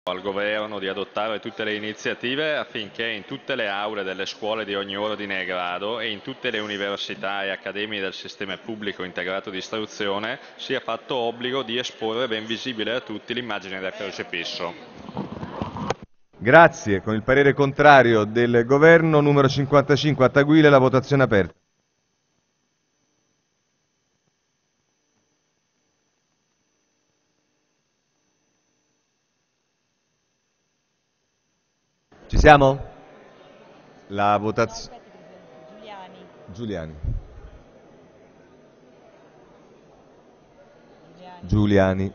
al governo di adottare tutte le iniziative affinché in tutte le aule delle scuole di ogni ordine e grado e in tutte le università e accademie del sistema pubblico integrato di istruzione sia fatto obbligo di esporre ben visibile a tutti l'immagine del crocifisso. Grazie. Con il parere contrario del governo, numero 55 a Taguile, la votazione è aperta. Ci siamo? La votazione... Giuliani. Giuliani.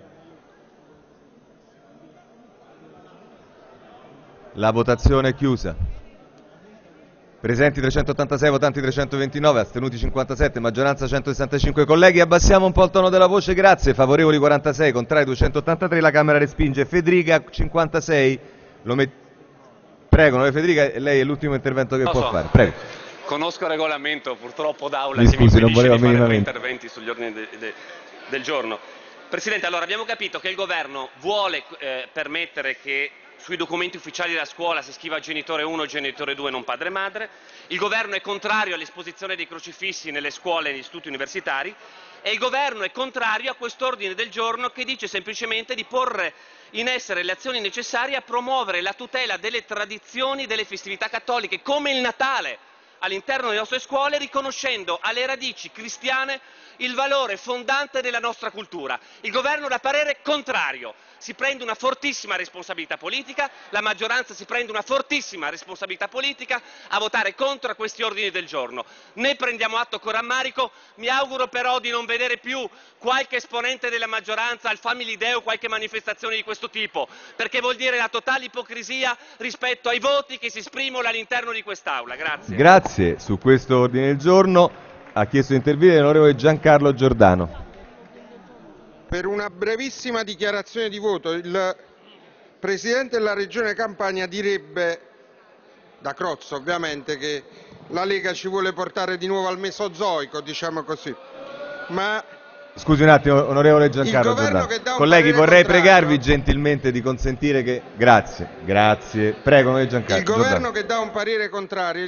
La votazione è chiusa. Presenti 386, votanti 329, astenuti 57, maggioranza 165 colleghi. Abbassiamo un po' il tono della voce, grazie. Favorevoli 46, contrari 283, la Camera respinge. Federica 56, Prego, Federica, lei è l'ultimo intervento che può fare. Prego. Conosco il regolamento, purtroppo d'aula Mi scusi, non volevo di fare minimamente interventi sugli ordini del giorno. Presidente, allora abbiamo capito che il governo vuole permettere che sui documenti ufficiali della scuola si scriva genitore 1, genitore 2, non padre e madre. Il governo è contrario all'esposizione dei crocifissi nelle scuole e negli istituti universitari e il governo è contrario a quest'ordine del giorno che dice semplicemente di porre in essere le azioni necessarie a promuovere la tutela delle tradizioni, delle festività cattoliche, come il Natale, all'interno delle nostre scuole, riconoscendo alle radici cristiane il valore fondante della nostra cultura. Il governo dà parere contrario, si prende una fortissima responsabilità politica, la maggioranza si prende una fortissima responsabilità politica a votare contro questi ordini del giorno. Ne prendiamo atto con rammarico, mi auguro però di non vedere più qualche esponente della maggioranza al Family Day o qualche manifestazione di questo tipo, perché vuol dire la totale ipocrisia rispetto ai voti che si esprimono all'interno di quest'Aula. Grazie. Grazie. Su questo ordine del giorno ha chiesto di intervenire l'onorevole Giancarlo Giordano. Per una brevissima dichiarazione di voto, il Presidente della Regione Campania direbbe, da Crozzo ovviamente, che la Lega ci vuole portare di nuovo al Mesozoico, diciamo così. Ma scusi un attimo, onorevole Giancarlo Giordano. Colleghi, vorrei pregarvi gentilmente di consentire che... Grazie. Prego, onorevole Giancarlo. Il governo che dà un parere contrario,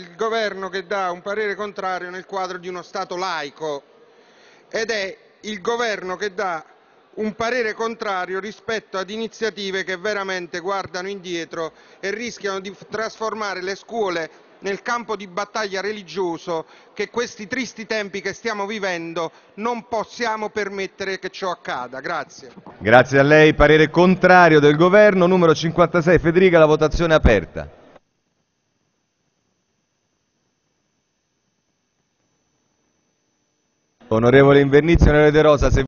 nel quadro di uno Stato laico, ed è il governo che dà un parere contrario rispetto ad iniziative che veramente guardano indietro e rischiano di trasformare le scuole nel campo di battaglia religioso che questi tristi tempi che stiamo vivendo non possiamo permettere che ciò accada. Grazie. Grazie a lei. Parere contrario del governo, numero 56. Federica, la votazione è aperta. Onorevole Invernizzi, onorevole De Rosa, se